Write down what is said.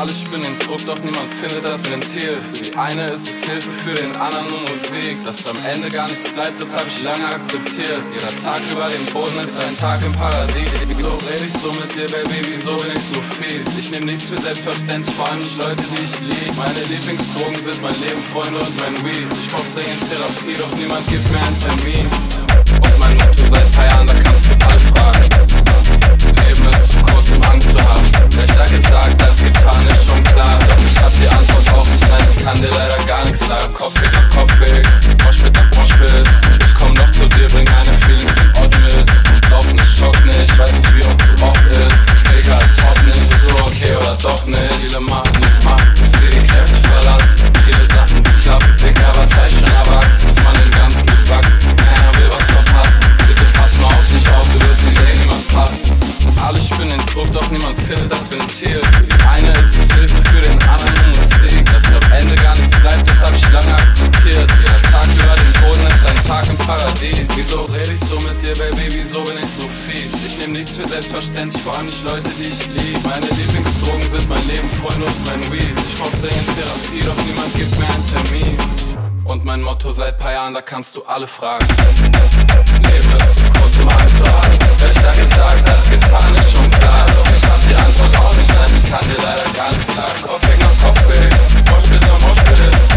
Alle spüren den Druck, doch niemand findet das Ventil. Für die eine ist es Hilfe, für den anderen nur Musik. Dass am Ende gar nichts bleibt, das hab ich lange akzeptiert. Jeder Tag über dem Boden ist ein Tag im Paradies. So red ich so mit dir, Baby, wieso bin ich so fies? Ich nehm nichts für selbstverständlich, vor allem nicht Leute, die ich lieb. Meine Lieblingsdrogen sind mein Leben, Freunde und mein Weed. Ich brauch dringend Therapie, doch niemand gibt mir einen Termin. Und mein Motto seit paar Jahren, da kannst du alle fragen. Leben ist zu kurz, um Angst zu haben. Schlechter gesagt als getan, ist schon klar. Doch ich hab die Antwort auch nicht, nein, ich kann dir leider gar nichts sagen. Kopfweg nach Kopfweg, Moshpit nach Moshpit. Ich komm noch zu dir, bring meine Feelings in Ort mit. Saufen ist Schock nicht, ich weiß nicht wie oft so oft ist. Digga, als ob nicht, so okay oder doch nicht. Viele machen nicht Macht, bis sie die Kräfte verlassen. Viele Sachen, die klappen, Digga, was heißt schon erwachsen? Ist man den ganzen gewachsen, keiner will was verpassen. Bitte pass mal auf dich auf, du wirst in dir niemand passen. Alle spüren den Druck, doch niemand findet das Ventil. Für die eine ist es Hilfe, für den anderen nur Musik. Dass am Ende gar nichts bleibt, das hab ich lange akzeptiert. Jeder Tag über den Boden ist ein Tag im Paradies. Wieso red ich so mit dir, Baby, wieso bin ich so fies? Ich nehm nichts für selbstverständlich, vor allem nicht Leute, die ich lieb. Meine Lieblingsdrogen sind mein Leben, Freunde und mein Weed. Ich brauch dringend Therapie, doch niemand gibt mir einen Termin. Und mein Motto seit paar Jahren, da kannst du alle fragen. Leben ist zu kurz, um Angst zu haben. Schlechter gesagt als getan, ist schon klar. Doch ich hab die Antwort auch nicht, nein, ich kann dir leider gar nichts sagen. Kopfweg nach Kopfweg, Moshpit nach Moshpit.